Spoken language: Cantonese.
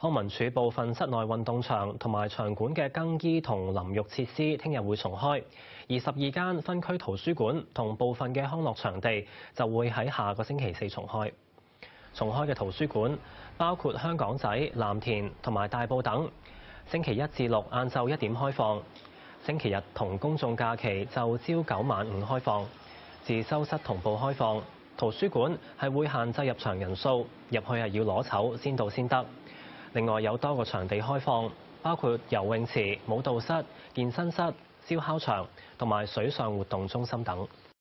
康文署部分室內運動場同埋場館嘅更衣同淋浴設施聽日會重開，而12間分區圖書館同部分嘅康樂場地就會喺下個星期四重開。重開嘅圖書館包括香港仔、藍田同埋大埔等，星期1至6晏晝1點開放，星期日同公眾假期就朝9晚5開放，自修室同步開放。圖書館係會限制入場人數，入去係要攞籌先到先得。另外有多個場地開放，包括游泳池、舞蹈室、健身室、燒烤場同埋水上活動中心等。